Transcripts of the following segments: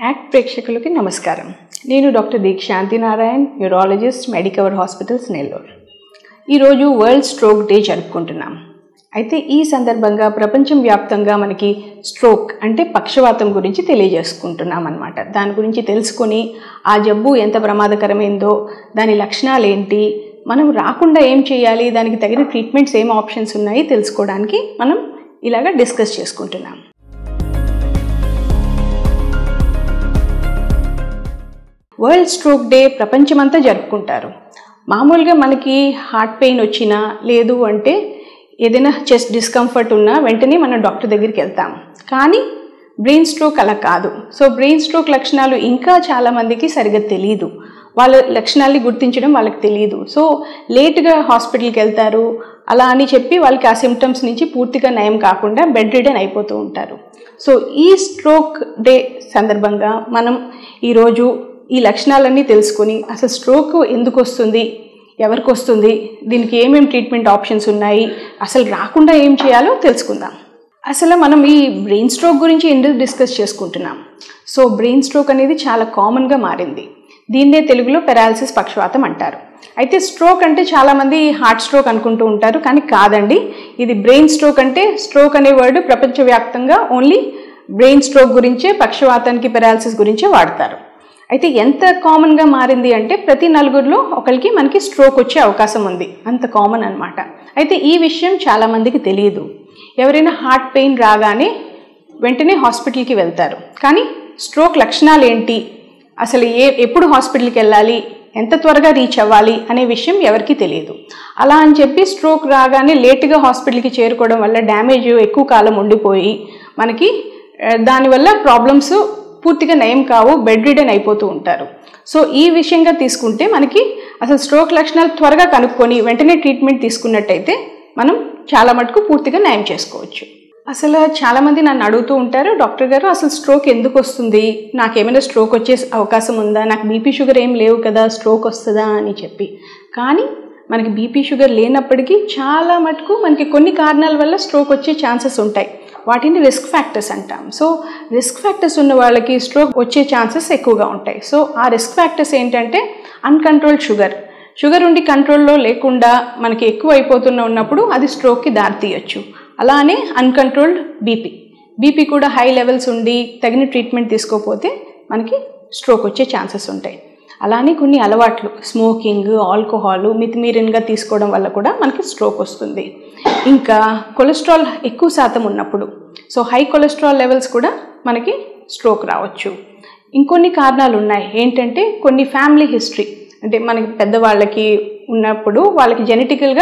Act ప్రేక్షకులకి నమస్కారం. నేను doctor Deekshanti Narayan, neurologist, Medicover hospitals, Nellore. ఈరోజు వరల్డ్ స్ట్రోక్ డే జరుపుకుంటున్నాం. అయితే ఈ సందర్భంగా ప్రపంచం వ్యాప్తంగా మనకి స్ట్రోక్ అంటే పక్షవాతం గురించి తెలియజేసుకుంటున్నాం అన్నమాట. దాని గురించి తెలుసుకొని ఆ జబ్బు ఎంత ప్రమాదకరమైందో, దాని లక్షణాలు ఏంటి, మనం రాకుండా ఏం చేయాలి, దానికి తగిన ట్రీట్మెంట్స్ ఏం ఆప్షన్స్ ఉన్నాయి తెలుసుకోవడానికి మనం ఇలాగా డిస్కస్ చేసుకుంటున్నాం. వరల్డ్ స్ట్రోక్ డే ప్రపంచమంతా జరుపుకుంటారు. మామూలుగా మనకి హార్ట్ పెయిన్ వచ్చినా, లేదు అంటే ఏదైనా చెస్ట్ డిస్కంఫర్ట్ ఉన్నా వెంటనే మనం డాక్టర్ దగ్గరికి వెళ్తాం. కానీ బ్రెయిన్ స్ట్రోక్ అలా కాదు. సో బ్రెయిన్ స్ట్రోక్ లక్షణాలు ఇంకా చాలామందికి సరిగ్గా తెలియదు. వాళ్ళ లక్షణాలని గుర్తించడం వాళ్ళకి తెలియదు. సో లేట్గా హాస్పిటల్కి వెళ్తారు. అలా అని చెప్పి వాళ్ళకి ఆ సిమ్టమ్స్ నుంచి పూర్తిగా నయం కాకుండా బెడ్ రిడన్ అయిపోతూ ఉంటారు. సో ఈ స్ట్రోక్ డే సందర్భంగా మనం ఈరోజు ఈ లక్షణాలన్నీ తెలుసుకొని అసలు స్ట్రోక్ ఎందుకు వస్తుంది, ఎవరికి వస్తుంది, దీనికి ఏమేమి ట్రీట్మెంట్ ఆప్షన్స్ ఉన్నాయి, అసలు రాకుండా ఏం చేయాలో తెలుసుకుందాం. అసలు మనం ఈ బ్రెయిన్ స్ట్రోక్ గురించి ఎందుకు డిస్కస్ చేసుకుంటున్నాం? సో బ్రెయిన్ స్ట్రోక్ అనేది చాలా కామన్గా మారింది. దీన్నే తెలుగులో పెరాలసిస్, పక్షవాతం అంటారు. అయితే స్ట్రోక్ అంటే చాలామంది హార్ట్ స్ట్రోక్ అనుకుంటూ ఉంటారు, కానీ కాదండి. ఇది బ్రెయిన్ స్ట్రోక్. అంటే స్ట్రోక్ అనే వర్డ్ ప్రపంచవ్యాప్తంగా ఓన్లీ బ్రెయిన్ స్ట్రోక్ గురించే, పక్షవాతానికి, పెరాలసిస్ గురించే వాడతారు. అయితే ఎంత కామన్గా మారింది అంటే ప్రతి నలుగురిలో ఒకరికి మనకి స్ట్రోక్ వచ్చే అవకాశం ఉంది. అంత కామన్ అన్నమాట. అయితే ఈ విషయం చాలామందికి తెలియదు. ఎవరైనా హార్ట్ పెయిన్ రాగానే వెంటనే హాస్పిటల్కి వెళ్తారు. కానీ స్ట్రోక్ లక్షణాలు ఏంటి, అసలు ఎప్పుడు హాస్పిటల్కి వెళ్ళాలి, ఎంత త్వరగా రీచ్ అవ్వాలి అనే విషయం ఎవరికీ తెలియదు. అలా అని చెప్పి స్ట్రోక్ రాగానే లేటుగా హాస్పిటల్కి చేరుకోవడం వల్ల డ్యామేజ్ ఎక్కువ కాలం ఉండిపోయి మనకి దానివల్ల ప్రాబ్లమ్స్ పూర్తిగా నయం కావు, బెడ్ రిడన్ అయిపోతూ ఉంటారు. సో ఈ విషయంగా తీసుకుంటే మనకి అసలు స్ట్రోక్ లక్షణాలు త్వరగా కనుక్కొని వెంటనే ట్రీట్మెంట్ తీసుకున్నట్టయితే మనం చాలా మటుకు పూర్తిగా నయం చేసుకోవచ్చు. అసలు చాలామంది నన్ను అడుగుతూ ఉంటారు, డాక్టర్ గారు అసలు స్ట్రోక్ ఎందుకు వస్తుంది, నాకేమైనా స్ట్రోక్ వచ్చే అవకాశం ఉందా, నాకు బీపీ షుగర్ ఏం లేవు కదా, స్ట్రోక్ వస్తుందా అని చెప్పి. కానీ మనకి బీపీ షుగర్ లేనప్పటికీ చాలా మటుకు మనకి కొన్ని కారణాల వల్ల స్ట్రోక్ వచ్చే ఛాన్సెస్ ఉంటాయి. వాటిని రిస్క్ ఫ్యాక్టర్స్ అంటాం. సో రిస్క్ ఫ్యాక్టర్స్ ఉన్న వాళ్ళకి స్ట్రోక్ వచ్చే ఛాన్సెస్ ఎక్కువగా ఉంటాయి. సో ఆ రిస్క్ ఫ్యాక్టర్స్ ఏంటంటే అన్కంట్రోల్డ్ షుగర్ ఉండి కంట్రోల్లో లేకుండా మనకి ఎక్కువ ఉన్నప్పుడు అది స్ట్రోక్కి దారితీయచ్చు. అలానే అన్కంట్రోల్డ్ బీపీ కూడా హై లెవెల్స్ ఉండి తగిన ట్రీట్మెంట్ తీసుకోకపోతే మనకి స్ట్రోక్ వచ్చే ఛాన్సెస్ ఉంటాయి. అలానే కొన్ని అలవాట్లు, స్మోకింగ్, ఆల్కహాల్ మితిమీరినగా తీసుకోవడం వల్ల కూడా మనకి స్ట్రోక్ వస్తుంది. ఇంకా కొలెస్ట్రాల్ ఎక్కువ శాతం ఉన్నప్పుడు, సో హై కొలెస్ట్రాల్ లెవెల్స్ కూడా మనకి స్ట్రోక్ రావచ్చు. ఇంకొన్ని కారణాలు ఉన్నాయి. ఏంటంటే కొన్ని ఫ్యామిలీ హిస్టరీ, అంటే మనకి పెద్దవాళ్ళకి ఉన్నప్పుడు వాళ్ళకి జెనెటికల్గా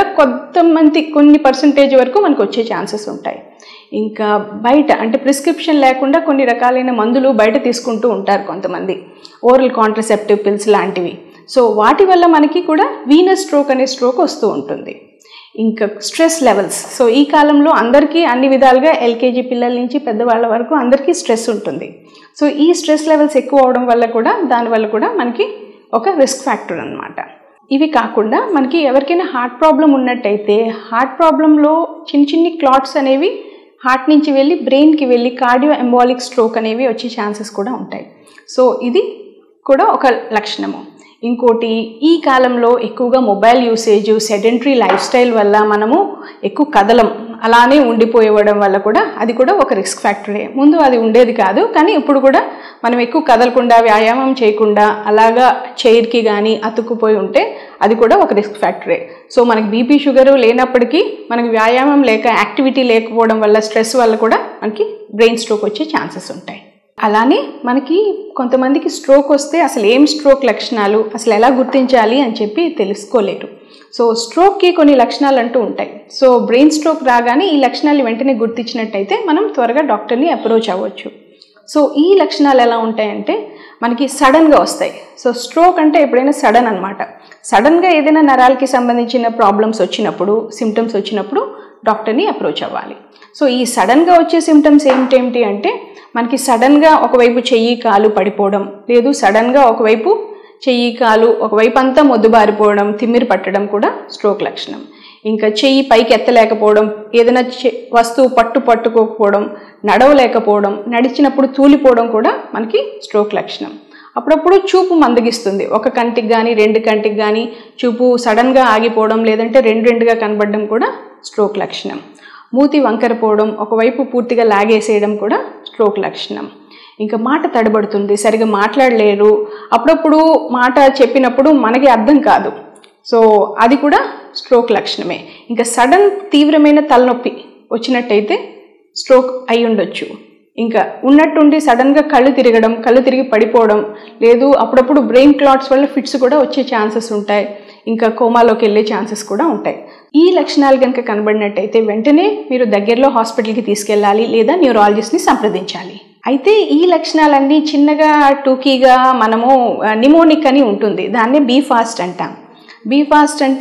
కొన్ని పర్సంటేజ్ వరకు మనకు వచ్చే ఛాన్సెస్ ఉంటాయి. ఇంకా బయట అంటే ప్రిస్క్రిప్షన్ లేకుండా కొన్ని రకాలైన మందులు బయట తీసుకుంటూ ఉంటారు కొంతమంది, ఓరల్ కాంట్రసెప్టివ్ పిల్స్ లాంటివి. సో వాటి వల్ల మనకి కూడా వీనస్ స్ట్రోక్ అనే స్ట్రోక్ వస్తూ ఉంటుంది. ఇంకా స్ట్రెస్ లెవెల్స్, సో ఈ కాలంలో అందరికీ అన్ని విధాలుగా ఎల్కేజీ పిల్లల నుంచి పెద్దవాళ్ళ వరకు అందరికీ స్ట్రెస్ ఉంటుంది. సో ఈ స్ట్రెస్ లెవెల్స్ ఎక్కువ అవడం వల్ల కూడా దానివల్ల కూడా మనకి ఒక రిస్క్ ఫ్యాక్టర్ అన్నమాట. ఇవి కాకుండా మనకి ఎవరికైనా హార్ట్ ప్రాబ్లం ఉన్నట్టయితే హార్ట్ ప్రాబ్లంలో చిన్ని క్లాట్స్ అనేవి హార్ట్ నుంచి వెళ్ళి బ్రెయిన్కి వెళ్ళి కార్డియో ఎంబాలిక్ స్ట్రోక్ అనేవి వచ్చే ఛాన్సెస్ కూడా ఉంటాయి. సో ఇది కూడా ఒక లక్షణము. ఇంకోటి, ఈ కాలంలో ఎక్కువగా mobile usage, sedentary lifestyle వల్ల మనము ఎక్కువ కదలం, అలానే ఉండిపోయేవడం వల్ల కూడా అది కూడా ఒక రిస్క్ ఫ్యాక్టరే. ముందు అది ఉండేది కాదు, కానీ ఇప్పుడు కూడా మనం ఎక్కువ కదలకుండా, వ్యాయామం చేయకుండా అలాగా చైర్కి కానీ అతుక్కుపోయి ఉంటే అది కూడా ఒక రిస్క్ ఫ్యాక్టరే. సో మనకి బీపీ షుగర్ లేనప్పటికీ మనకి వ్యాయామం లేక, యాక్టివిటీ లేకపోవడం వల్ల, స్ట్రెస్ వల్ల కూడా మనకి బ్రెయిన్ స్ట్రోక్ వచ్చే ఛాన్సెస్ ఉంటాయి. అలానే మనకి కొంతమందికి స్ట్రోక్ వస్తే అసలు ఏం స్ట్రోక్ లక్షణాలు, అసలు ఎలా గుర్తించాలి అని చెప్పి తెలుసుకోలేరు. సో స్ట్రోక్కి కొన్ని లక్షణాలు అంటూ ఉంటాయి. సో బ్రెయిన్ స్ట్రోక్ రాగానే ఈ లక్షణాలు వెంటనే గుర్తించినట్టయితే మనం త్వరగా డాక్టర్ని అప్రోచ్ అవ్వచ్చు. సో ఈ లక్షణాలు ఎలా ఉంటాయంటే మనకి సడన్గా వస్తాయి. సో స్ట్రోక్ అంటే ఎప్పుడైనా సడన్ అనమాట. సడన్గా ఏదైనా నరాలకి సంబంధించిన ప్రాబ్లమ్స్ వచ్చినప్పుడు, సిమ్టమ్స్ వచ్చినప్పుడు డాక్టర్ని అప్రోచ్ అవ్వాలి. సో ఈ సడన్గా వచ్చే సిమ్టమ్స్ ఏమిటి అంటే మనకి సడన్గా ఒకవైపు చెయ్యి కాలు పడిపోవడం, లేదు సడన్గా ఒకవైపు చెయ్యి కాలు ఒకవైపు అంతా మొద్దుబారిపోవడం, తిమ్మిరి పట్టడం కూడా స్ట్రోక్ లక్షణం. ఇంకా చెయ్యి పైకి ఎత్తలేకపోవడం, ఏదైనా వస్తువు పట్టుకోకపోవడం, నడవలేకపోవడం, నడిచినప్పుడు తూలిపోవడం కూడా మనకి స్ట్రోక్ లక్షణం. అప్పుడప్పుడు చూపు మందగిస్తుంది, ఒక కంటికి కానీ 2 కంటికి కానీ చూపు సడన్గా ఆగిపోవడం, లేదంటే రెండుగా కనబడడం కూడా స్ట్రోక్ లక్షణం. మూతి వంకరపోవడం, ఒకవైపు పూర్తిగా లాగేసేయడం కూడా స్ట్రోక్ లక్షణం. ఇంకా మాట తడబడుతుంది, సరిగా మాట్లాడలేరు, అప్పుడప్పుడు మాట చెప్పినప్పుడు మనకి అర్థం కాదు, సో అది కూడా స్ట్రోక్ లక్షణమే. ఇంకా సడన్ తీవ్రమైన తలనొప్పి వచ్చినట్టయితే స్ట్రోక్ అయి ఉండొచ్చు. ఇంకా ఉన్నట్టుండి సడన్గా కళ్ళు తిరిగి పడిపోవడం, లేదు అప్పుడప్పుడు బ్రెయిన్ క్లాట్స్ వల్ల ఫిట్స్ కూడా వచ్చే ఛాన్సెస్ ఉంటాయి, ఇంకా కోమాలోకి వెళ్ళే ఛాన్సెస్ కూడా ఉంటాయి. ఈ లక్షణాలు కనుక కనబడినట్టయితే వెంటనే మీరు దగ్గరలో హాస్పిటల్కి తీసుకెళ్ళాలి, లేదా న్యూరాలజిస్ట్ని సంప్రదించాలి. అయితే ఈ లక్షణాలన్నీ చిన్నగా టూకీగా మనము నిమోనిక్ అని ఉంటుంది, దాన్నే బీ ఫాస్ట్ అంటాం. బీ ఫాస్ట్ అంటే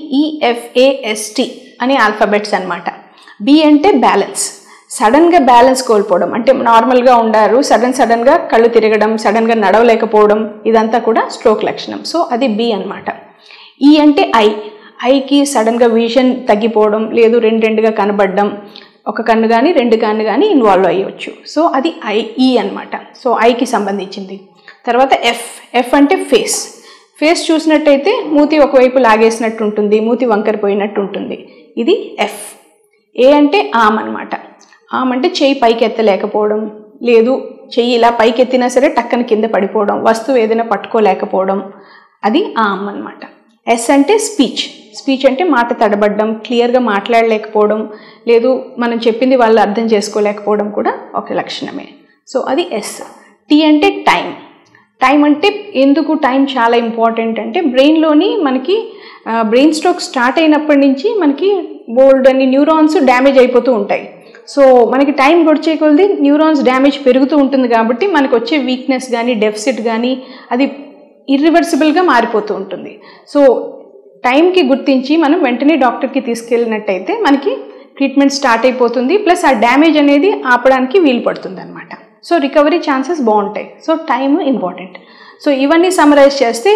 BEFAST అనే ఆల్ఫాబెట్స్ అనమాట. బి అంటే బ్యాలెన్స్, సడన్గా బ్యాలెన్స్ కోల్పోవడం, అంటే నార్మల్గా ఉండారు సడన్గా కళ్ళు తిరగడం, సడన్గా నడవలేకపోవడం, ఇదంతా కూడా స్ట్రోక్ లక్షణం. సో అది బి అనమాట. ఈ అంటే ఐకి సడన్గా విజన్ తగ్గిపోవడం, లేదు రెండుగా కనబడడం, ఒక కన్ను కానీ 2 కన్ను కానీ ఇన్వాల్వ్ అయ్యవచ్చు. సో అది ఈ అనమాట. సో ఐకి సంబంధించింది. తర్వాత ఎఫ్ అంటే ఫేస్ చూసినట్టయితే మూతి ఒకవైపు లాగేసినట్టు ఉంటుంది, మూతి వంకరిపోయినట్టు ఉంటుంది, ఇది ఎఫ్. ఏ అంటే ఆమ్ అనమాట. ఆమ్ అంటే చెయ్యి పైకి ఎత్తలేకపోవడం, లేదు చెయ్యి ఇలా పైకి ఎత్తినా సరే టక్కన కింద పడిపోవడం, వస్తువు ఏదైనా పట్టుకోలేకపోవడం, అది ఆమ్ అనమాట. ఎస్ అంటే స్పీచ్ అంటే మాట తడబడ్డం, క్లియర్గా మాట్లాడలేకపోవడం, లేదు మనం చెప్పింది వాళ్ళు అర్థం చేసుకోలేకపోవడం కూడా ఒక లక్షణమే. సో అది ఎస్. టీ అంటే టైం అంటే ఎందుకు టైం చాలా ఇంపార్టెంట్ అంటే బ్రెయిన్లోని మనకి బ్రెయిన్ స్ట్రోక్ స్టార్ట్ అయినప్పటి నుంచి మనకి బోల్డ్ అని న్యూరాన్స్ డ్యామేజ్ అయిపోతూ ఉంటాయి. సో మనకి టైం గడిచే కొలది న్యూరాన్స్ డ్యామేజ్ పెరుగుతూ ఉంటుంది, కాబట్టి మనకు వచ్చే వీక్నెస్ కానీ డెఫిసిట్ కానీ అది ఇర్రివర్సిబుల్గా మారిపోతూ ఉంటుంది. సో టైంకి గుర్తించి మనం వెంటనే డాక్టర్కి తీసుకెళ్ళినట్టయితే మనకి ట్రీట్మెంట్ స్టార్ట్ అయిపోతుంది, ప్లస్ ఆ డ్యామేజ్ అనేది ఆపడానికి వీలు పడుతుంది అనమాట. సో రికవరీ ఛాన్సెస్ బాగుంటాయి. So time important. సో ఇవన్నీ సమరైజ్ చేస్తే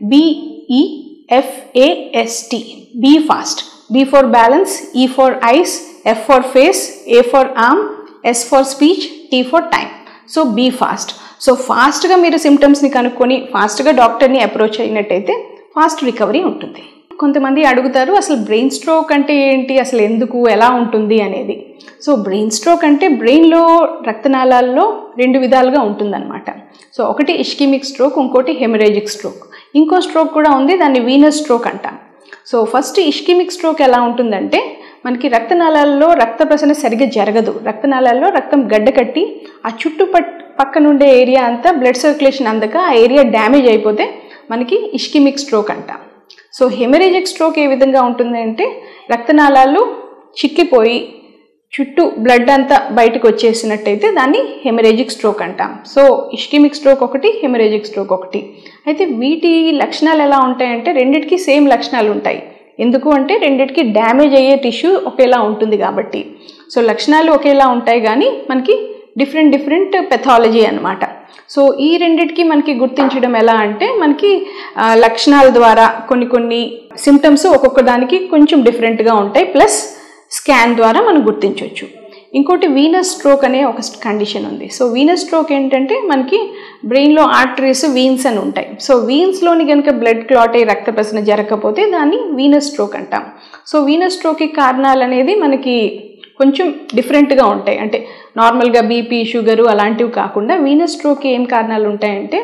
BEFAST, be fast, B for balance, E for eyes, F for face, A for arm, S for speech, T for time. So be fast. So ఫాస్ట్గా మీరు సిమ్టమ్స్ని కనుక్కొని ఫాస్ట్గా డాక్టర్ని approach అయినట్టయితే fast recovery ఉంటుంది. కొంతమంది అడుగుతారు అసలు బ్రెయిన్ స్ట్రోక్ అంటే ఏంటి, అసలు ఎందుకు, ఎలా ఉంటుంది అనేది. సో బ్రెయిన్ స్ట్రోక్ అంటే బ్రెయిన్లో రక్తనాళాల్లో 2 విధాలుగా ఉంటుందన్నమాట. సో ఒకటి ఇష్కిమిక్ స్ట్రోక్, ఇంకోటి హెమరేజిక్ స్ట్రోక్. ఇంకో స్ట్రోక్ కూడా ఉంది, దాన్ని వీనస్ స్ట్రోక్ అంటాం. సో ఫస్ట్ ఇష్కిమిక్ స్ట్రోక్ ఎలా ఉంటుందంటే మనకి రక్తనాళాల్లో రక్త ప్రసరణ సరిగ్గా జరగదు, రక్తనాళాల్లో రక్తం గడ్డకట్టి ఆ పక్కనుండే ఏరియా అంతా బ్లడ్ సర్క్యులేషన్ అందక ఆ ఏరియా డ్యామేజ్ అయిపోతే మనకి ఇష్కిమిక్ స్ట్రోక్ అంటాం. సో హెమరేజిక్ స్ట్రోక్ ఏ విధంగా ఉంటుంది అంటే రక్తనాళాలు చిక్కిపోయి చుట్టూ బ్లడ్ అంతా బయటకు వచ్చేసినట్టయితే దాన్ని హెమరేజిక్ స్ట్రోక్ అంటాం. సో ఇష్కిమిక్ స్ట్రోక్ ఒకటి, హెమరేజిక్ స్ట్రోక్ ఒకటి. అయితే వీటి లక్షణాలు ఎలా ఉంటాయంటే రెండిటికి సేమ్ లక్షణాలు ఉంటాయి. ఎందుకు అంటే రెండిటికి డ్యామేజ్ అయ్యే టిష్యూ ఒకేలా ఉంటుంది కాబట్టి. సో లక్షణాలు ఒకేలా ఉంటాయి కానీ మనకి డిఫరెంట్ పెథాలజీ అనమాట. సో ఈ రెండిటికి మనకి గుర్తించడం ఎలా అంటే మనకి లక్షణాల ద్వారా కొన్ని సిమ్టమ్స్ ఒక్కొక్క దానికి కొంచెం డిఫరెంట్గా ఉంటాయి, ప్లస్ స్కాన్ ద్వారా మనం గుర్తించవచ్చు. ఇంకోటి వీనస్ స్ట్రోక్ అనే ఒక కండిషన్ ఉంది. సో వీనస్ స్ట్రోక్ ఏంటంటే మనకి బ్రెయిన్లో ఆర్టరీస్, వీన్స్ అని ఉంటాయి. సో వీన్స్లోని కనుక బ్లడ్ క్లాట్ అయ్యి రక్త ప్రసరణ జరగకపోతే దాన్ని వీనస్ స్ట్రోక్ అంటాం. సో వీనస్ స్ట్రోక్కి కారణాలు అనేది మనకి కొంచెం డిఫరెంట్గా ఉంటాయి. అంటే నార్మల్గా బీపీ, షుగరు అలాంటివి కాకుండా వీనస్ స్ట్రోక్కి ఏం కారణాలు ఉంటాయంటే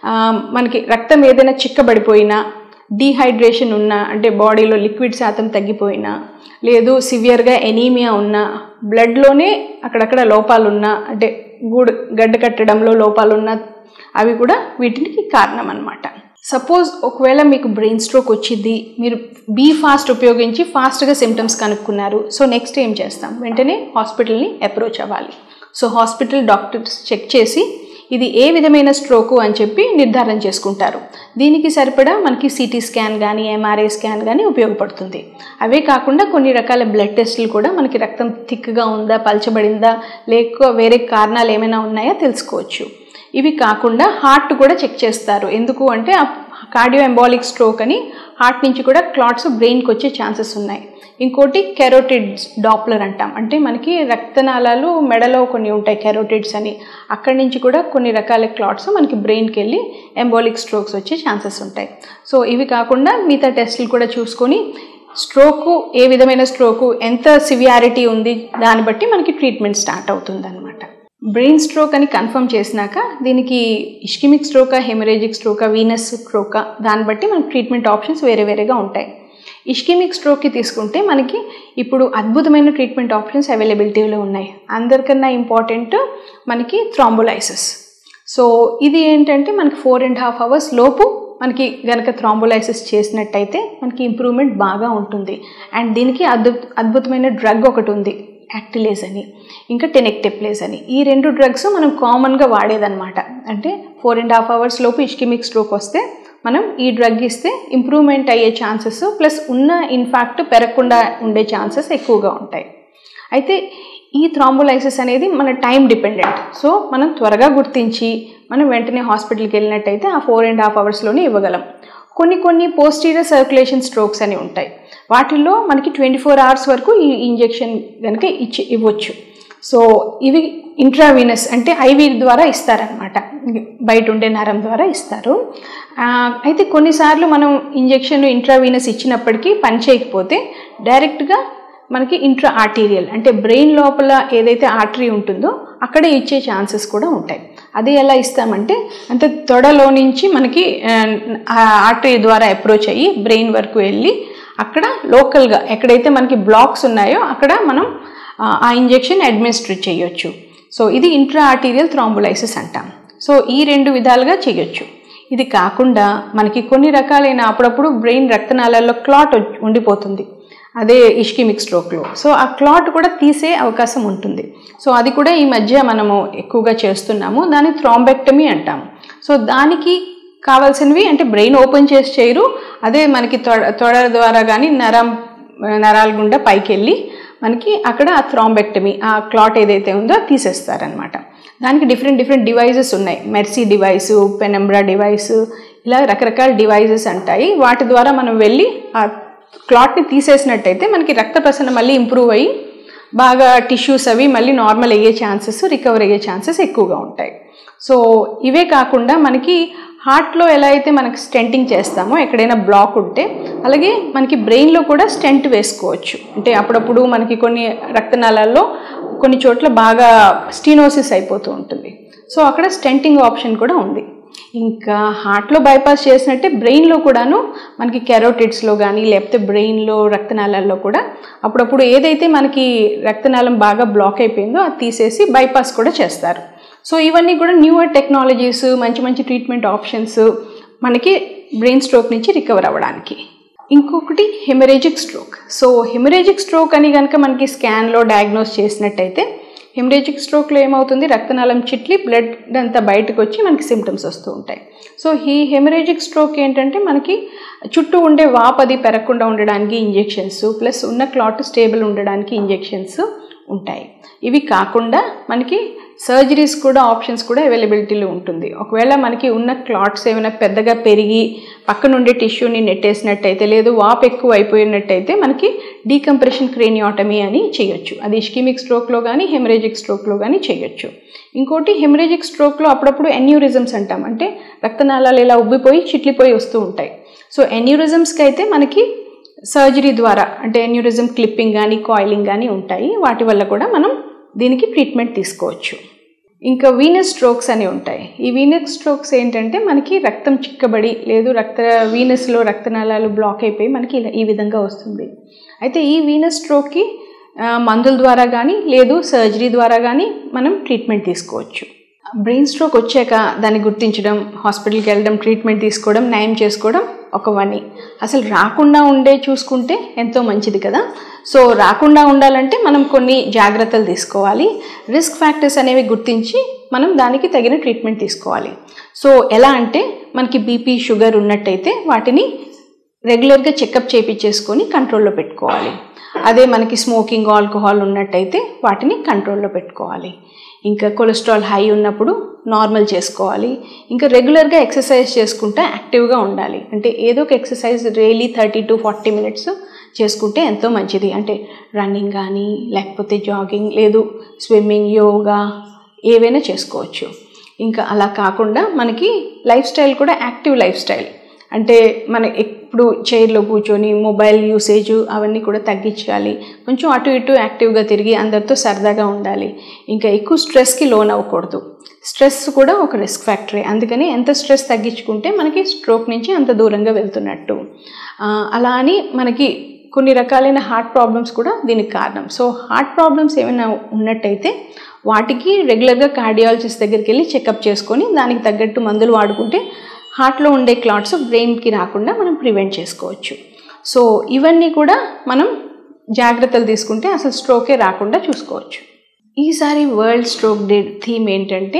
మనకి రక్తం ఏదైనా చిక్కబడిపోయినా, డీహైడ్రేషన్ ఉన్నా అంటే బాడీలో లిక్విడ్ శాతం తగ్గిపోయినా, లేదు సివియర్గా ఎనీమియా ఉన్నా, బ్లడ్లోనే అక్కడక్కడ లోపాలున్నా అంటే గడ్డ కట్టడంలో లోపాలున్నా అవి కూడా వీటికి కారణం అన్నమాట. సపోజ్ ఒకవేళ మీకు బ్రెయిన్ స్ట్రోక్ వచ్చింది, మీరు బీ ఫాస్ట్ ఉపయోగించి ఫాస్ట్గా సిమ్టమ్స్ కనుక్కున్నారు. సో నెక్స్ట్ ఏం చేస్తాం, వెంటనే హాస్పిటల్ని అప్రోచ్ అవ్వాలి. సో హాస్పిటల్ డాక్టర్స్ చెక్ చేసి ఇది ఏ విధమైన స్ట్రోకు అని చెప్పి నిర్ధారణ చేసుకుంటారు. దీనికి సరిపడా మనకి సిటీ స్కాన్ కానీ ఎంఆర్ఐ స్కాన్ కానీ ఉపయోగపడుతుంది. అవే కాకుండా కొన్ని రకాల బ్లడ్ టెస్టులు కూడా మనకి రక్తం థిక్గా ఉందా, పలచబడిందా, లేక వేరే కారణాలు ఏమైనా ఉన్నాయా తెలుసుకోవచ్చు. ఇవి కాకుండా హార్ట్ కూడా చెక్ చేస్తారు. ఎందుకు అంటే కార్డియో ఎంబాలిక్ స్ట్రోక్ అని హార్ట్ నుంచి కూడా క్లాట్స్ బ్రెయిన్కి వచ్చే ఛాన్సెస్ ఉన్నాయి. ఇంకోటి కెరోటిడ్స్ డాప్లర్ అంటాం, అంటే మనకి రక్తనాళాలు మెడలో కొన్ని ఉంటాయి కెరోటిడ్స్ అని, అక్కడి నుంచి కూడా కొన్ని రకాల క్లాట్స్ మనకి బ్రెయిన్కి వెళ్ళి ఎంబోలిక్ స్ట్రోక్స్ వచ్చే ఛాన్సెస్ ఉంటాయి. సో ఇవి కాకుండా మిగతా టెస్టులు కూడా చూసుకొని స్ట్రోకు ఏ విధమైన స్ట్రోకు ఎంత సివియారిటీ ఉంది దాన్ని బట్టి మనకి ట్రీట్మెంట్ స్టార్ట్ అవుతుంది అనమాట. బ్రెయిన్ స్ట్రోక్ అని కన్ఫర్మ్ చేసినాక దీనికి ఇస్కిమిక్ స్ట్రోకా, హెమరేజిక్ స్ట్రోకా, వీనస్ స్ట్రోకా, దాన్ని బట్టి మనకి ట్రీట్మెంట్ ఆప్షన్స్ వేరే వేరేగా ఉంటాయి. ఇస్కిమిక్ స్ట్రోక్కి తీసుకుంటే మనకి ఇప్పుడు అద్భుతమైన ట్రీట్మెంట్ ఆప్షన్స్ అవైలబిలిటీలో ఉన్నాయి. అందరికన్నా ఇంపార్టెంట్ మనకి థ్రాంబోలైసిస్. సో ఇది ఏంటంటే మనకి 4.5 hours లోపు మనకి గనక థ్రాంబోలైసిస్ చేసినట్టయితే మనకి ఇంప్రూవ్మెంట్ బాగా ఉంటుంది. అండ్ దీనికి అద్భుతమైన డ్రగ్ ఒకటి ఉంది, యాక్టిలేజ్ అని, ఇంకా టెనెక్టెప్లేజ్ అని. ఈ 2 drugs మనం కామన్గా వాడేదన్నమాట. అంటే 4.5 hours లోపు ఇస్కిమిక్ స్ట్రోక్ వస్తే మనం ఈ డ్రగ్ ఇస్తే ఇంప్రూవ్మెంట్ అయ్యే ఛాన్సెస్ ప్లస్ ఉన్న ఇన్ఫాక్ట్ పెరగకుండా ఉండే ఛాన్సెస్ ఎక్కువగా ఉంటాయి. అయితే ఈ థ్రాంబోలైసిస్ అనేది మన టైం డిపెండెంట్. సో మనం త్వరగా గుర్తించి మనం వెంటనే హాస్పిటల్కి వెళ్ళినట్టయితే ఆ 4.5 hours ఇవ్వగలం. కొన్ని పోస్టీరియర్ సర్క్యులేషన్ స్ట్రోక్స్ అని ఉంటాయి, వాటిల్లో మనకి 24 hours వరకు ఈ ఇంజెక్షన్ కనుక ఇవ్వచ్చు. సో ఇవి ఇంట్రావీనస్ అంటే ఐవి ద్వారా ఇస్తారనమాట, బయట ఉండే నరం ద్వారా ఇస్తారు. అయితే కొన్నిసార్లు మనం ఇంజెక్షన్ ఇంట్రావీనస్ ఇచ్చినప్పటికీ పని చేయకపోతే డైరెక్ట్గా మనకి ఇంట్రా ఆర్టీరియల్ అంటే బ్రెయిన్ లోపల ఏదైతే ఆర్టరీ ఉంటుందో అక్కడే ఇచ్చే ఛాన్సెస్ కూడా ఉంటాయి. అది ఎలా ఇస్తామంటే అంటే తొడలో నుంచి మనకి ఆర్టరీ ద్వారా అప్రోచ్ అయ్యి బ్రెయిన్ వరకు వెళ్ళి అక్కడ లోకల్గా ఎక్కడైతే మనకి బ్లాక్స్ ఉన్నాయో అక్కడ మనం ఆ ఇంజెక్షన్ అడ్మినిస్ట్రేట్ చేయొచ్చు. సో ఇది ఇంట్రా ఆర్టీరియల్ థ్రాంబోలైసిస్ అంటాం. సో ఈ 2 విధాలుగా చేయొచ్చు. ఇది కాకుండా మనకి కొన్ని రకాలైన అప్పుడప్పుడు బ్రెయిన్ రక్తనాళాల్లో క్లాట్ ఉండిపోతుంది, అదే ఇస్కిమిక్ స్ట్రోక్లో. సో ఆ క్లాట్ కూడా తీసే అవకాశం ఉంటుంది. సో అది కూడా ఈ మధ్య మనము ఎక్కువగా చేస్తున్నాము, దాన్ని థ్రాంబెక్టమీ అంటాము. సో దానికి కావాల్సినవి అంటే బ్రెయిన్ ఓపెన్ చేసి చేయరు, అదే మనకి తొడ ద్వారా కానీ నరాల గుండా పైకి వెళ్ళి మనకి అక్కడ ఆ థ్రాంబెక్టమీ ఆ క్లాట్ ఏదైతే ఉందో తీసేస్తారనమాట. దానికి డిఫరెంట్ డివైజెస్ ఉన్నాయి, మెర్సీ డివైసు, పెనంబ్రా డివైసు, ఇలా రకరకాల డివైజెస్ అంటాయి. వాటి ద్వారా మనం వెళ్ళి ఆ క్లాట్ని తీసేసినట్టయితే మనకి రక్త ప్రసరణ మళ్ళీ ఇంప్రూవ్ అయ్యి బాగా టిష్యూస్ అవి మళ్ళీ నార్మల్ అయ్యే ఛాన్సెస్, రికవర్ అయ్యే ఛాన్సెస్ ఎక్కువగా ఉంటాయి. సో ఇవే కాకుండా మనకి హార్ట్లో ఎలా అయితే మనకి స్టెంటింగ్ చేస్తామో ఎక్కడైనా బ్లాక్ ఉంటే, అలాగే మనకి బ్రెయిన్లో కూడా స్టెంట్ వేసుకోవచ్చు. అంటే అప్పుడప్పుడు మనకి కొన్ని రక్తనాళాల్లో కొన్ని చోట్ల బాగా స్టీనోసిస్ అయిపోతూ ఉంటుంది. సో అక్కడ స్టెంటింగ్ ఆప్షన్ కూడా ఉంది. ఇంకా హార్ట్లో బైపాస్ చేసినట్టే బ్రెయిన్లో కూడాను మనకి కెరోటిడ్స్లో కానీ లేకపోతే బ్రెయిన్లో రక్తనాళాల్లో కూడా అప్పుడప్పుడు ఏదైతే మనకి రక్తనాళం బాగా బ్లాక్ అయిపోయిందో అది తీసేసి బైపాస్ కూడా చేస్తారు. సో ఇవన్నీ కూడా న్యూయర్ టెక్నాలజీస్, మంచి ట్రీట్మెంట్ ఆప్షన్స్ మనకి బ్రెయిన్ స్ట్రోక్ నుంచి రికవర్ అవ్వడానికి. ఇంకొకటి hemorrhagic stroke. So hemorrhagic stroke అని కనుక మనకి స్కాన్లో డయాగ్నోస్ చేసినట్టయితే హెమరేజిక్ స్ట్రోక్లో ఏమవుతుంది, రక్తనాళం చిట్లి బ్లడ్ అంతా బయటకు వచ్చి మనకి సిమ్టమ్స్ వస్తూ ఉంటాయి. సో ఈ హెమరేజిక్ స్ట్రోక్ ఏంటంటే మనకి చుట్టూ ఉండే వాపది పెరగకుండా ఉండడానికి ఇంజెక్షన్స్ ప్లస్ ఉన్న క్లాట్ స్టేబుల్ ఉండడానికి ఇంజెక్షన్స్ ఉంటాయి. ఇవి కాకుండా మనకి సర్జరీస్ కూడా ఆప్షన్స్ కూడా అవైలబిలిటీలో ఉంటుంది. ఒకవేళ మనకి ఉన్న క్లాట్స్ ఏమైనా పెద్దగా పెరిగి పక్కనుండే టిష్యూని నెట్టేసినట్టయితే లేదు వాపు ఎక్కువ అయిపోయినట్టయితే మనకి డీకంప్రెషన్ క్రేనియోటమీ అని చేయొచ్చు. అది ఇస్కిమిక్ స్ట్రోక్లో కానీ హెమరేజిక్ స్ట్రోక్లో కానీ చేయొచ్చు. ఇంకోటి హెమరేజిక్ స్ట్రోక్లో అప్పుడప్పుడు ఎన్యూరిజమ్స్ అంటాం, అంటే రక్తనాళాలు ఇలా ఉబ్బిపోయి చిట్లిపోయి వస్తూ ఉంటాయి. సో ఎన్యూరిజమ్స్కి అయితే మనకి సర్జరీ ద్వారా అంటే ఎన్యూరిజం క్లిప్పింగ్ కానీ కాయిలింగ్ కానీ ఉంటాయి, వాటి వల్ల కూడా మనం దీనికి ట్రీట్మెంట్ తీసుకోవచ్చు. ఇంకా వీనస్ స్ట్రోక్స్ అని ఉంటాయి. ఈ వీనస్ స్ట్రోక్స్ ఏంటంటే మనకి రక్తం చిక్కబడి లేదు వీనస్లో రక్తనాళాలు బ్లాక్ అయిపోయి మనకి ఈ విధంగా వస్తుంది. అయితే ఈ వీనస్ స్ట్రోక్కి మందుల ద్వారా కానీ లేదు సర్జరీ ద్వారా కానీ మనం ట్రీట్మెంట్ తీసుకోవచ్చు. బ్రెయిన్ స్ట్రోక్ వచ్చాక దాన్ని గుర్తించడం, హాస్పిటల్కి వెళ్ళడం, ట్రీట్మెంట్ తీసుకోవడం, నయం చేసుకోవడం ఒక వని. అసలు రాకుండా ఉండే చూసుకుంటే ఎంతో మంచిది కదా. సో రాకుండా ఉండాలంటే మనం కొన్ని జాగ్రత్తలు తీసుకోవాలి. రిస్క్ ఫ్యాక్టర్స్ అనేవి గుర్తించి మనం దానికి తగిన ట్రీట్మెంట్ తీసుకోవాలి. సో ఎలా అంటే మనకి బీపీ, షుగర్ ఉన్నట్టయితే వాటిని రెగ్యులర్గా చెకప్ చేయించేసుకొని కంట్రోల్లో పెట్టుకోవాలి. అదే మనకి స్మోకింగ్, ఆల్కహాల్ ఉన్నట్టయితే వాటిని కంట్రోల్లో పెట్టుకోవాలి. ఇంకా కొలెస్ట్రాల్ హై ఉన్నప్పుడు నార్మల్ చేసుకోవాలి. ఇంకా రెగ్యులర్గా ఎక్సర్సైజ్ చేసుకుంటే యాక్టివ్గా ఉండాలి. అంటే ఏదో ఒక ఎక్సర్సైజ్ డైలీ 30 to 40 minutes చేసుకుంటే ఎంతో మంచిది. అంటే రన్నింగ్ కానీ, లేకపోతే జాగింగ్, లేదు స్విమ్మింగ్, యోగా ఏవైనా చేసుకోవచ్చు. ఇంకా అలా కాకుండా మనకి లైఫ్ స్టైల్ కూడా యాక్టివ్ లైఫ్ స్టైల్. అంటే మన ఎప్పుడు చైర్లో కూర్చొని మొబైల్ యూసేజ్ అవన్నీ కూడా తగ్గించాలి. కొంచెం అటు ఇటు యాక్టివ్గా తిరిగి అందరితో సరదాగా ఉండాలి. ఇంకా ఎక్కువ స్ట్రెస్కి లోన్ అవ్వకూడదు. స్ట్రెస్ కూడా ఒక రిస్క్ ఫ్యాక్టరే. అందుకని ఎంత స్ట్రెస్ తగ్గించుకుంటే మనకి స్ట్రోక్ నుంచి అంత దూరంగా వెళ్తున్నట్టు. అలా అని మనకి కొన్ని రకాలైన హార్ట్ ప్రాబ్లమ్స్ కూడా దీనికి కారణం. సో హార్ట్ ప్రాబ్లమ్స్ ఏమైనా ఉన్నట్టయితే వాటికి రెగ్యులర్గా కార్డియాలజిస్ట్ దగ్గరికి వెళ్ళి చెకప్ చేసుకొని దానికి తగ్గట్టు మందులు వాడుకుంటే హార్ట్లో ఉండే క్లాట్స్ బ్రెయిన్కి రాకుండా మనం ప్రివెంట్ చేసుకోవచ్చు. సో ఇవన్నీ కూడా మనం జాగ్రత్తలు తీసుకుంటే అసలు స్ట్రోకే రాకుండా చూసుకోవచ్చు. ఈసారి వరల్డ్ స్ట్రోక్ డే థీమ్ ఏంటంటే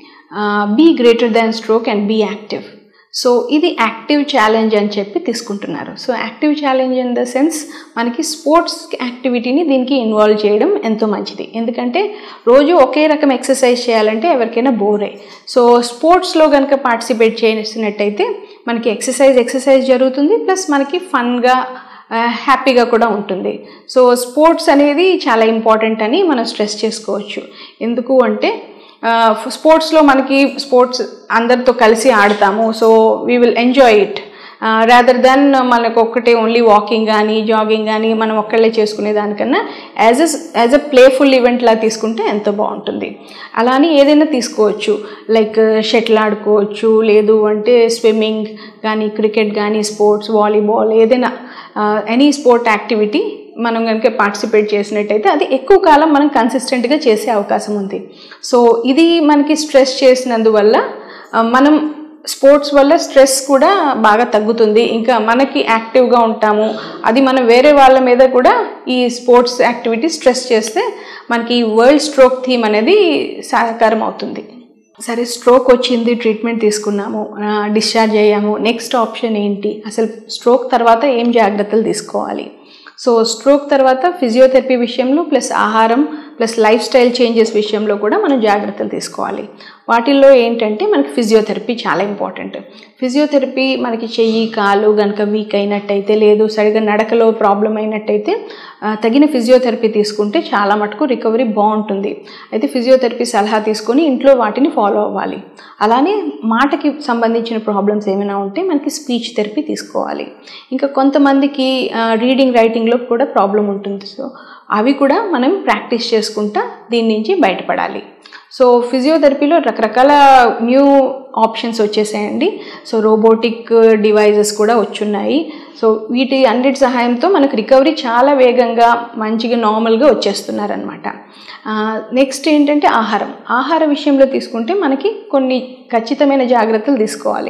be greater than stroke and be active. So ఇది యాక్టివ్ ఛాలెంజ్ అని చెప్పి తీసుకుంటున్నారు. So active challenge in the sense మనకి స్పోర్ట్స్ యాక్టివిటీని దీనికి ఇన్వాల్వ్ చేయడం ఎంతో మంచిది. ఎందుకంటే రోజు ఒకే రకం ఎక్సర్సైజ్ చేయాలంటే ఎవరికైనా బోరే. సో స్పోర్ట్స్లో కనుక పార్టిసిపేట్ చేసినట్టయితే మనకి ఎక్సర్సైజ్ జరుగుతుంది, ప్లస్ మనకి ఫన్గా హ్యాపీగా కూడా ఉంటుంది. సో స్పోర్ట్స్ అనేది చాలా ఇంపార్టెంట్ అని మనం స్ట్రెస్ చేసుకోవచ్చు. ఎందుకు అంటే స్పోర్ట్స్లో మనకి స్పోర్ట్స్ అందరితో కలిసి ఆడతాము. So we will enjoy it rather than మనకు ఒక్కటే ఓన్లీ వాకింగ్ కానీ జాగింగ్ కానీ మనం ఒక్కళ్ళే చేసుకునే దానికన్నా యాజ్ అ ప్లేఫుల్ ఈవెంట్లా తీసుకుంటే ఎంతో బాగుంటుంది. అలానే ఏదైనా తీసుకోవచ్చు, లైక్ షటిల్ ఆడుకోవచ్చు, లేదు అంటే స్విమ్మింగ్ కానీ, క్రికెట్ కానీ, స్పోర్ట్స్, వాలీబాల్, ఏదైనా ఎనీ స్పోర్ట్ యాక్టివిటీ మనం కనుక పార్టిసిపేట్ చేసినట్టయితే అది ఎక్కువ కాలం మనం కన్సిస్టెంట్గా చేసే అవకాశం ఉంది. సో ఇది మనకి స్ట్రెస్ చేసినందువల్ల మనం స్పోర్ట్స్ వల్ల స్ట్రెస్ కూడా బాగా తగ్గుతుంది. ఇంకా మనకి యాక్టివ్గా ఉంటాము. అది మనం వేరే వాళ్ళ మీద కూడా ఈ స్పోర్ట్స్ యాక్టివిటీ స్ట్రెస్ చేస్తే మనకి వరల్డ్ స్ట్రోక్ థీమ్ అనేది సహకారం అవుతుంది. సరే, స్ట్రోక్ వచ్చింది, ట్రీట్మెంట్ తీసుకున్నాము, డిశ్చార్జ్ అయ్యాము. నెక్స్ట్ ఆప్షన్ ఏంటి? అసలు స్ట్రోక్ తర్వాత ఏం జాగ్రత్తలు తీసుకోవాలి? సో స్ట్రోక్ తర్వాత ఫిజియోథెరపీ విషయంలో ప్లస్ ఆహారం ప్లస్ లైఫ్ స్టైల్ చేంజెస్ విషయంలో కూడా మనం జాగ్రత్తలు తీసుకోవాలి. వాటిల్లో ఏంటంటే మనకి ఫిజియోథెరపీ చాలా ఇంపార్టెంట్. ఫిజియోథెరపీ మనకి చెయ్యి, కాలు కనుక వీక్ అయినట్టయితే, లేదు సరిగా నడకలో ప్రాబ్లం అయినట్టయితే తగిన ఫిజియోథెరపీ తీసుకుంటే చాలా మటుకు రికవరీ బాగుంటుంది. అయితే ఫిజియోథెరపీ సలహా తీసుకొని ఇంట్లో వాటిని ఫాలో అవ్వాలి. అలానే మాటకి సంబంధించిన ప్రాబ్లమ్స్ ఏమైనా ఉంటే మనకి స్పీచ్ థెరపీ తీసుకోవాలి. ఇంకా కొంతమందికి రీడింగ్, రైటింగ్లో కూడా ప్రాబ్లం ఉంటుంది. సో అవి కూడా మనం ప్రాక్టీస్ చేసుకుంటా దీని నుంచి బయటపడాలి. సో ఫిజియోథెరపీలో రకరకాల న్యూ ఆప్షన్స్ వచ్చేసాయండి. సో రోబోటిక్ డివైజెస్ కూడా వచ్చున్నాయి. సో వీటి అన్నిటి సహాయంతో మనకు రికవరీ చాలా వేగంగా మంచిగా నార్మల్గా వచ్చేస్తున్నారనమాట. నెక్స్ట్ ఏంటంటే ఆహార విషయంలో తీసుకుంటే మనకి కొన్ని ఖచ్చితమైన జాగ్రత్తలు తీసుకోవాలి.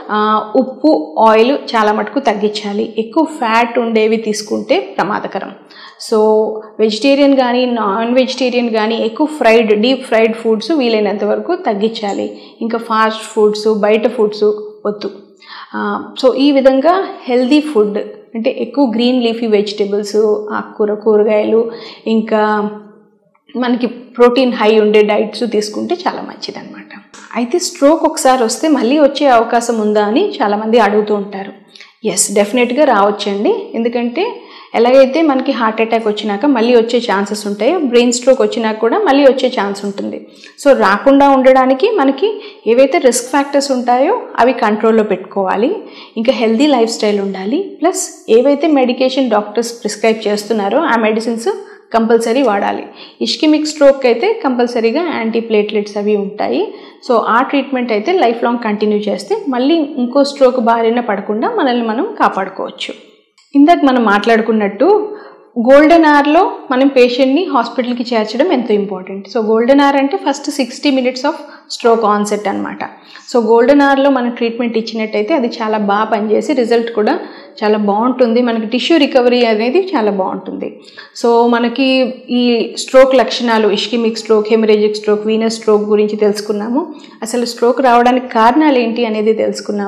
ఉప్పు, ఆయిల్ చాలా మటుకు తగ్గించాలి. ఎక్కువ ఫ్యాట్ ఉండేవి తీసుకుంటే ప్రమాదకరం. సో వెజిటేరియన్ కానీ, నాన్ వెజిటేరియన్ కానీ ఎక్కువ డీప్ ఫ్రైడ్ ఫుడ్స్ వీలైనంత వరకు తగ్గించాలి. ఇంకా ఫాస్ట్ ఫుడ్స్, బయట ఫుడ్స్ వద్దు. సో ఈ విధంగా హెల్దీ ఫుడ్ అంటే ఎక్కువ గ్రీన్ లీఫీ వెజిటేబుల్స్, కూరగాయలు, ఇంకా మనకి ప్రోటీన్ హై ఉండే డైట్స్ తీసుకుంటే చాలా మంచిదన్నమాట. అయితే స్ట్రోక్ ఒకసారి వస్తే మళ్ళీ వచ్చే అవకాశం ఉందా అని చాలామంది అడుగుతూ ఉంటారు. ఎస్, డెఫినెట్గా రావచ్చండి. ఎందుకంటే ఎలాగైతే మనకి హార్ట్ అటాక్ వచ్చినాక మళ్ళీ వచ్చే ఛాన్సెస్ ఉంటాయో, బ్రెయిన్ స్ట్రోక్ వచ్చినాక కూడా మళ్ళీ వచ్చే ఛాన్స్ ఉంటుంది. సో రాకుండా ఉండడానికి మనకి ఏవైతే రిస్క్ ఫ్యాక్టర్స్ ఉంటాయో అవి కంట్రోల్లో పెట్టుకోవాలి. ఇంకా హెల్దీ లైఫ్ స్టైల్ ఉండాలి. ప్లస్ ఏవైతే మెడికేషన్ డాక్టర్స్ ప్రిస్క్రైబ్ చేస్తున్నారో ఆ మెడిసిన్స్ కంపల్సరీ వాడాలి. ఇష్కిమిక్ స్ట్రోక్ అయితే కంపల్సరీగా యాంటీ ప్లేట్లెట్స్ అవి ఉంటాయి. సో ఆ ట్రీట్మెంట్ అయితే లైఫ్ లాంగ్ కంటిన్యూ చేస్తే మళ్ళీ ఇంకో స్ట్రోక్ బారిన పడకుండా మనల్ని మనం కాపాడుకోవచ్చు. ఇందాక మనం మాట్లాడుకున్నట్టు గోల్డెన్ అవర్లో మనం పేషెంట్ని హాస్పిటల్కి చేర్చడం ఎంతో ఇంపార్టెంట్. సో గోల్డెన్ అవర్ అంటే first 60 minutes of stroke onset అనమాట. సో గోల్డెన్ అవర్లో మనం ట్రీట్మెంట్ ఇచ్చినట్టయితే అది చాలా బాగా పనిచేసి రిజల్ట్ కూడా చాలా బాగుంటుంది. మనకి టిష్యూ రికవరీ అనేది చాలా బాగుంటుంది. సో మనకి ఈ స్ట్రోక్ లక్షణాలు, ischemic stroke, hemorrhagic stroke, venous stroke గురించి తెలుసుకున్నాము. అసలు స్ట్రోక్ రావడానికి కారణాలు ఏంటి అనేది తెలుసుకున్నాము.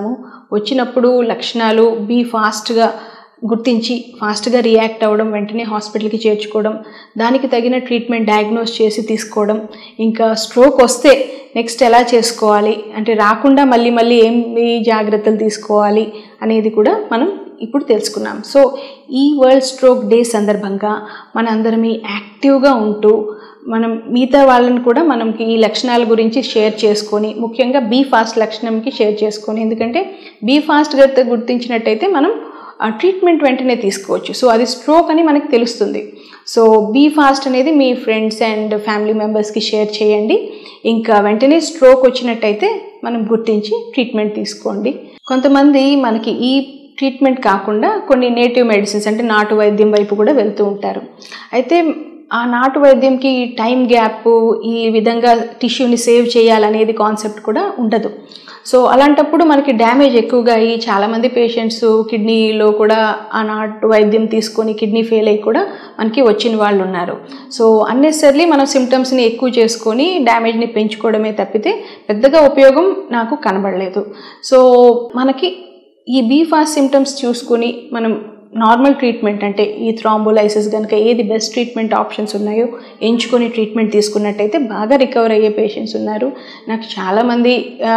వచ్చినప్పుడు లక్షణాలు బీ ఫాస్ట్గా గుర్తించి ఫాస్ట్గా రియాక్ట్ అవ్వడం, వెంటనే హాస్పిటల్కి చేర్చుకోవడం, దానికి తగిన ట్రీట్మెంట్ డయాగ్నోస్ చేసి తీసుకోవడం, ఇంకా స్ట్రోక్ వస్తే నెక్స్ట్ ఎలా చేసుకోవాలి అంటే రాకుండా మళ్ళీ ఏమి జాగ్రత్తలు తీసుకోవాలి అనేది కూడా మనం ఇప్పుడు తెలుసుకున్నాం. సో ఈ వరల్డ్ స్ట్రోక్ డే సందర్భంగా మనందరమీ యాక్టివ్గా ఉంటూ మనం మిగతా వాళ్ళని కూడా మనకి ఈ లక్షణాల గురించి షేర్ చేసుకొని, ముఖ్యంగా బీ ఫాస్ట్ లక్షణంకి షేర్ చేసుకొని, ఎందుకంటే బీ ఫాస్ట్గా గుర్తించినట్టయితే మనం ట్రీట్మెంట్ వెంటనే తీసుకోవచ్చు. సో అది స్ట్రోక్ అని మనకు తెలుస్తుంది. సో బీ ఫాస్ట్ అనేది మీ ఫ్రెండ్స్ అండ్ ఫ్యామిలీ మెంబర్స్కి షేర్ చేయండి. ఇంకా వెంటనే స్ట్రోక్ వచ్చినట్టయితే మనం గుర్తించి ట్రీట్మెంట్ తీసుకోండి. కొంతమంది మనకి ఈ ట్రీట్మెంట్ కాకుండా కొన్ని నేటివ్ మెడిసిన్స్ అంటే నాటు వైద్యం వైపు కూడా వెళ్తూ ఉంటారు. అయితే ఆ నాటు వైద్యంకి టైం గ్యాప్, ఈ విధంగా టిష్యూని సేవ్ చేయాలనేది కాన్సెప్ట్ కూడా ఉండదు. సో అలాంటప్పుడు మనకి డ్యామేజ్ ఎక్కువగా అయ్యి చాలామంది పేషెంట్స్ కిడ్నీలో కూడా ఆ నాటు వైద్యం తీసుకొని కిడ్నీ ఫెయిల్ అయ్యి కూడా మనకి వచ్చిన వాళ్ళు ఉన్నారు. సో అన్నెసర్లీ మనం సిమ్టమ్స్ని ఎక్కువ చేసుకొని డ్యామేజ్ని పెంచుకోవడమే తప్పితే పెద్దగా ఉపయోగం నాకు కనబడలేదు. సో మనకి ఈ బీ ఫాస్ట్ సిమ్టమ్స్ చూసుకొని మనం నార్మల్ ట్రీట్మెంట్ అంటే ఈ థ్రాంబోలైసిస్ కనుక ఏది బెస్ట్ ట్రీట్మెంట్ ఆప్షన్స్ ఉన్నాయో ఎంచుకొని ట్రీట్మెంట్ తీసుకున్నట్టయితే బాగా రికవర్ అయ్యే పేషెంట్స్ ఉన్నారు. నాకు చాలామంది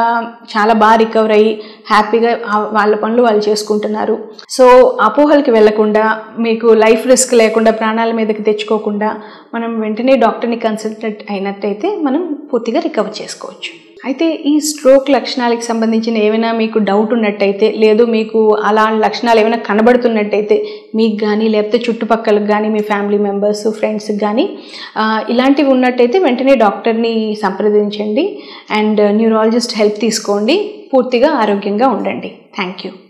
చాలా బాగా రికవర్ అయ్యి హ్యాపీగా వాళ్ళ పనులు వాళ్ళు చేసుకుంటున్నారు. సో అపోహలకి వెళ్లకుండా, మీకు లైఫ్ రిస్క్ లేకుండా, ప్రాణాల మీదకి తెచ్చుకోకుండా మనం వెంటనే డాక్టర్ని కన్సల్ట్ అయినట్టయితే మనం పూర్తిగా రికవర్ చేసుకోవచ్చు. అయితే ఈ స్ట్రోక్ లక్షణాలకు సంబంధించిన ఏమైనా మీకు డౌట్ ఉన్నట్టయితే, లేదు మీకు అలాంటి లక్షణాలు ఏమైనా కనబడుతున్నట్టయితే మీకు కానీ లేకపోతే చుట్టుపక్కలకు కానీ మీ ఫ్యామిలీ మెంబర్స్ ఫ్రెండ్స్కి కానీ ఇలాంటివి ఉన్నట్టయితే వెంటనే డాక్టర్ని సంప్రదించండి అండ్ న్యూరాలజిస్ట్ హెల్ప్ తీసుకోండి. పూర్తిగా ఆరోగ్యంగా ఉండండి. Thank you.